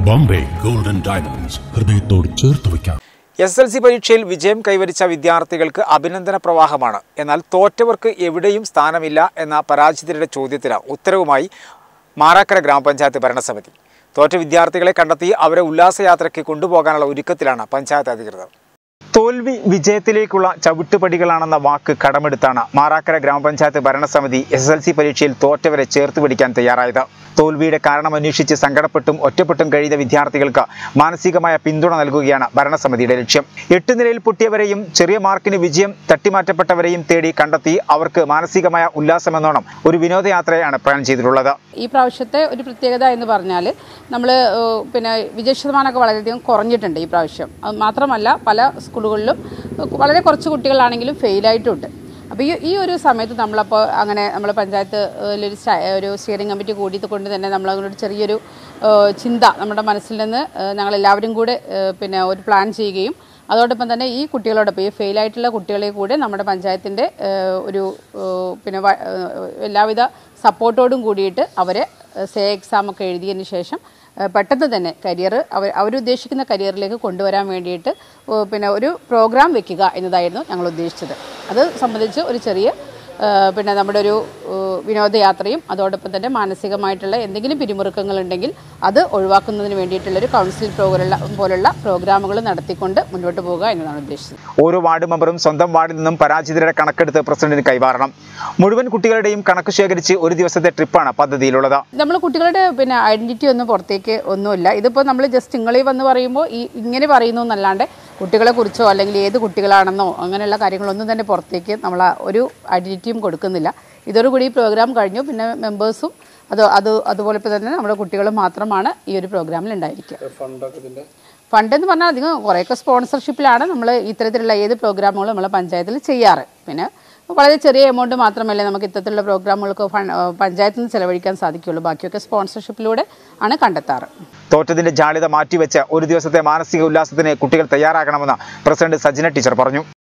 Bombay golden diamonds ഹൃദയത്തോട് ചേർത്ത് വയ്ക്കാം. SSLC പരീക്ഷയിൽ വിജയം കൈവരിച്ച വിദ്യാർത്ഥികൾക്ക് അഭിനന്ദന പ്രവാഹമാണ്. എന്നാൽ തോറ്റവർക്ക് എവിടെയും സ്ഥാനമില്ല എന്ന പരാജിതരുടെ ചോദ്യത്തിന് ഉത്തരവുമായി മാറാക്കര ഗ്രാമപഞ്ചായത്ത് ഭരണസമിതി. തോറ്റ വിദ്യാർത്ഥികളെ കണ്ടെത്തി അവരെ ഉല്ലാസയാത്രയ്ക്ക് കൊണ്ടുപോകാനുള്ള ഒരുക്കത്തിലാണ് പഞ്ചായത്ത് അധികൃതർ. തോൽവി വിജയത്തിലേക്കുള്ള ചവിട്ടുപടികളാണെന്ന വാക്ക് കടമെടുത്താണ് മാറാക്കര ഗ്രാമപഞ്ചായത്ത് ഭരണസമിതി SSLC പരീക്ഷയിൽ തോറ്റവരെ ചേർത്ത് പിടിക്കാൻ തയ്യാറായത്. തോൽവിയുടെ കാരണം അന്വേഷിച്ച് സങ്കടപ്പെട്ടും ഒറ്റപ്പെട്ടും കഴിയുന്ന വിദ്യാർത്ഥികൾക്ക് മാനസികമായ പിന്തുണ നൽകുകയാണ് ഭരണസമിതിയുടെ ലക്ഷ്യം. 8 നിലയിൽ പൊട്ടിയവരെയും ചെറിയ മാർക്കിന് വിജയം തട്ടിമാറ്റപ്പെട്ടവരെയും തേടി കണ്ടെത്തി അവർക്ക് മാനസികമായ ഉല്ലാസമെന്നോണം ഒരു വിനോദയാത്രയാണ് പ്ലാൻ ചെയ്തിട്ടുള്ളത്. ഈ പ്രാവശ്യത്തെ ഒരു പ്രത്യേകത എന്ന് പറഞ്ഞാൽ നമ്മൾ വിജയശതമാനമൊക്കെ വളരെയധികം കുറഞ്ഞിട്ടുണ്ട് ഈ പ്രാവശ്യം. അത് മാത്രമല്ല പല സ്കൂളുകളിലും വളരെ കുറച്ച് കുട്ടികളാണെങ്കിലും ഫെയിലായിട്ടുണ്ട്. അപ്പോൾ ഈ ഒരു സമയത്ത് നമ്മൾ പഞ്ചായത്ത് ഒരു സ്റ്റിയറിംഗ് കമ്മിറ്റി കൂടിയത് തന്നെ നമ്മളങ്ങനൊരു ചെറിയൊരു ചിന്ത നമ്മുടെ മനസ്സിൽ നിന്ന് ഞങ്ങളെല്ലാവരും കൂടെ ഒരു പ്ലാൻ ചെയ്യുകയും അതോടൊപ്പം തന്നെ ഈ കുട്ടികളോടൊപ്പം ഈ ഫെയിലായിട്ടുള്ള കുട്ടികളെ കൂടെ നമ്മുടെ പഞ്ചായത്തിൻ്റെ എല്ലാവിധ സപ്പോർട്ടോടും കൂടിയിട്ട് അവരെ എക്സാമൊക്കെ എഴുതിയതിന് ശേഷം പെട്ടെന്ന് തന്നെ അവരുദ്ദേശിക്കുന്ന കരിയറിലേക്ക് കൊണ്ടുവരാൻ വേണ്ടിയിട്ട് ഒരു പ്രോഗ്രാം വെക്കുക എന്നതായിരുന്നു ഞങ്ങൾ ഉദ്ദേശിച്ചത്. അത് സംബന്ധിച്ച് ഒരു ചെറിയ നമ്മുടെ ഒരു വിനോദയാത്രയും അതോടൊപ്പം തന്നെ മാനസികമായിട്ടുള്ള എന്തെങ്കിലും പിരിമുറുക്കങ്ങളുണ്ടെങ്കിൽ അത് ഒഴിവാക്കുന്നതിന് വേണ്ടിയിട്ടുള്ളൊരു കൗൺസിൽ പോലുള്ള പ്രോഗ്രാമുകൾ നടത്തിക്കൊണ്ട് മുന്നോട്ട് പോകുക എന്നതാണ് ഉദ്ദേശിച്ചത്. ഓരോ വാർഡ് മെമ്പറും സ്വന്തം വാർഡിൽ നിന്നും പരാജിതരുടെ കണക്കെടുത്ത് പ്രസിഡന്റിന് കൈമാറണം. മുഴുവൻ കുട്ടികളുടെയും കണക്ക് ശേഖരിച്ച് ഒരു ദിവസത്തെ ട്രിപ്പാണ് പദ്ധതിയിലുള്ളത്. നമ്മൾ കുട്ടികളുടെ ഐഡന്റിറ്റി ഒന്നും പുറത്തേക്ക് ഒന്നുമില്ല. ഇതിപ്പോൾ നമ്മൾ ജസ്റ്റ് നിങ്ങളീ വന്ന് പറയുമ്പോൾ ഇങ്ങനെ പറയുന്നു എന്നല്ലാണ്ട് കുട്ടികളെ കുറിച്ചോ അല്ലെങ്കിൽ ഏത് കുട്ടികളാണെന്നോ അങ്ങനെയുള്ള കാര്യങ്ങളൊന്നും തന്നെ പുറത്തേക്ക് നമ്മൾ ഒരു ഐഡന്റിറ്റിയും കൊടുക്കുന്നില്ല. ഇതോടുകൂടി ഈ പ്രോഗ്രാം കഴിഞ്ഞു. പിന്നെ മെമ്പേഴ്സും അതുപോലെ തന്നെ നമ്മുടെ കുട്ടികളും മാത്രമാണ് ഈ ഒരു പ്രോഗ്രാമിൽ ഉണ്ടായിരിക്കുക. ഫണ്ട് എന്ന് പറഞ്ഞാൽ അധികം കുറേയൊക്കെ സ്പോൺസർഷിപ്പിലാണ് നമ്മൾ ഇത്തരത്തിലുള്ള ഏത് പ്രോഗ്രാമുകളും നമ്മൾ പഞ്ചായത്തിൽ ചെയ്യാറ്. പിന്നെ വളരെ ചെറിയ എമൗണ്ട് മാത്രമല്ലേ നമുക്ക് ഇത്തരത്തിലുള്ള പ്രോഗ്രാമുകൾക്ക് പഞ്ചായത്തിൽ നിന്ന് ചെലവഴിക്കാൻ സാധിക്കുകയുള്ളൂ. ബാക്കിയൊക്കെ സ്പോൺസർഷിപ്പിലൂടെ ആണ് കണ്ടെത്താറ്. തോറ്റതിന്റെ ജാള്യത മാറ്റിവെച്ച് ഒരു ദിവസത്തെ മാനസിക ഉല്ലാസത്തിന് കുട്ടികൾ തയ്യാറാകണമെന്ന് പ്രസിഡന്റ് സജിന ടീച്ചർ പറഞ്ഞു.